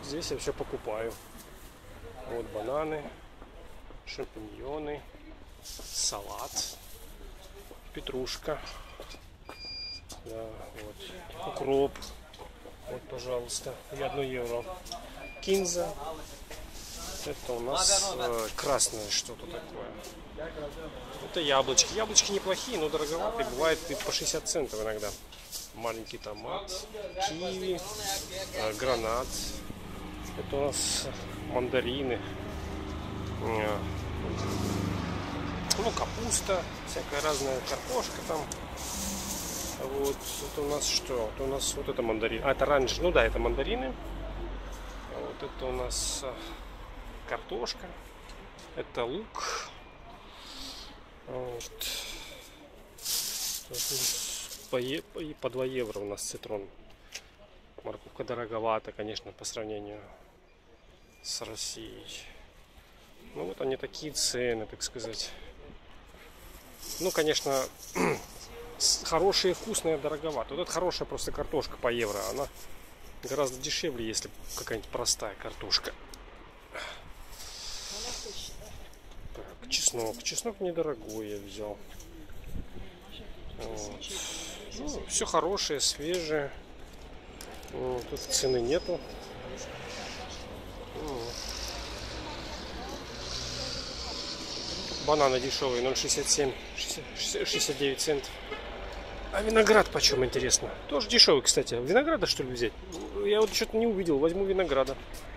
здесь я все покупаю. Вот бананы, шампиньоны, салат, петрушка, да, вот, укроп, вот, пожалуйста, и 1 евро. Кинза, это у нас красное что-то такое. Это яблочки. Яблочки неплохие, но дороговатые, бывает и по 60 центов иногда. Маленький томат, киви, гранат. Это у нас мандарины. Ну, капуста, всякая разная, картошка там. Вот, это у нас что? Это у нас вот это мандарин. А, это оранж. Ну да, это мандарины. Вот это у нас картошка. Это лук. Вот. По 2 евро у нас цитрон. Морковка дороговата, конечно, по сравнению с Россией. Ну вот они такие цены, так сказать. Ну, конечно, хорошие, вкусные, дороговато. Вот это хорошая просто картошка по евро. Она гораздо дешевле, если какая-нибудь простая картошка. Так, чеснок. Чеснок недорогой я взял. Вот. Ну, все хорошее, свежее. Тут цены нету. Бананы дешевые, 0,67, 69 центов. А виноград почем, интересно? Тоже дешевый, кстати. Винограда, что ли, взять? Я вот что-то не увидел. Возьму винограда.